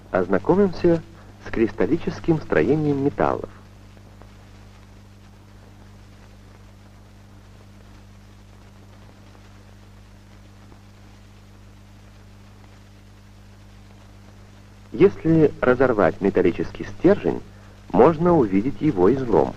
Ознакомимся с кристаллическим строением металлов. Если разорвать металлический стержень, можно увидеть его излом.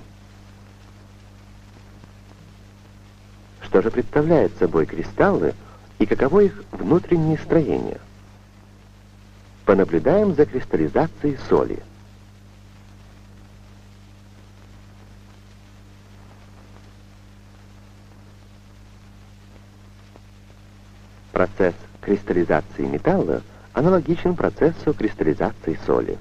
Что же представляют собой кристаллы и каково их внутреннее строение? Понаблюдаем за кристаллизацией соли. Процесс кристаллизации металла аналогичен процессу кристаллизации соли.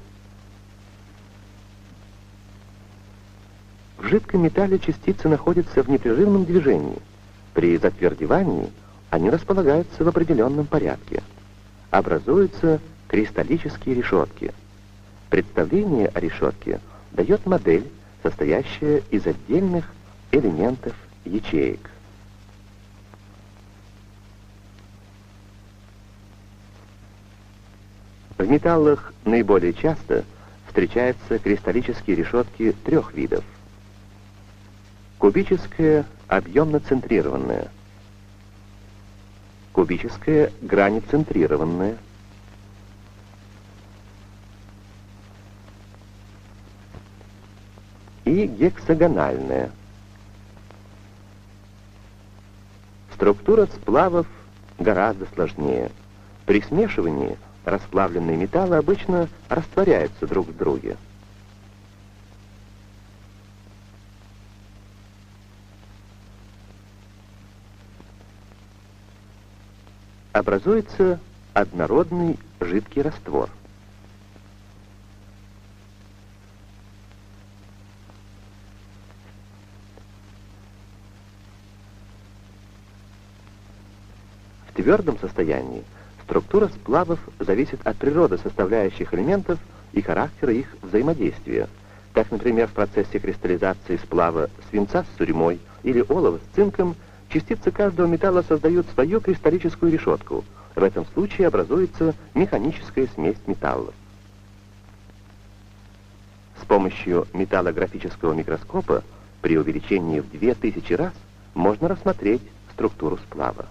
В жидком металле частицы находятся в непрерывном движении. При затвердевании они располагаются в определенном порядке. Образуются кристаллические решетки. Представление о решетке дает модель, состоящая из отдельных элементов ячеек. В металлах наиболее часто встречаются кристаллические решетки трех видов. Кубическая объемно-центрированная, кубическая границентрированная, и гексагональная. Структура сплавов гораздо сложнее. При смешивании расплавленные металлы обычно растворяются друг в друге. Образуется однородный жидкий раствор. В твердом состоянии структура сплавов зависит от природы составляющих элементов и характера их взаимодействия. Так, например, в процессе кристаллизации сплава свинца с сурьмой или олова с цинком частицы каждого металла создают свою кристаллическую решетку. В этом случае образуется механическая смесь металлов. С помощью металлографического микроскопа при увеличении в 2000 раз можно рассмотреть структуру сплава.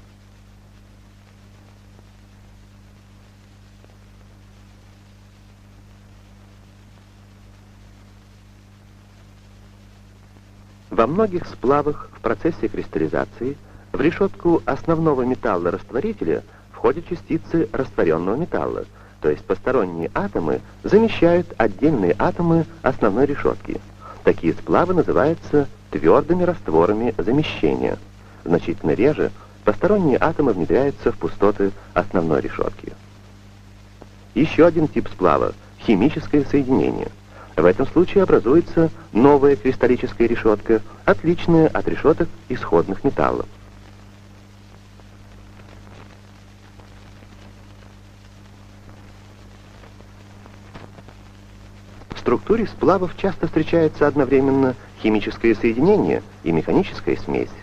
Во многих сплавах в процессе кристаллизации в решетку основного металла-растворителя входят частицы растворенного металла, то есть посторонние атомы замещают отдельные атомы основной решетки. Такие сплавы называются твердыми растворами замещения. Значительно реже посторонние атомы внедряются в пустоты основной решетки. Еще один тип сплава — химическое соединение. В этом случае образуется новая кристаллическая решетка, отличная от решеток исходных металлов. В структуре сплавов часто встречается одновременно химическое соединение и механическая смесь.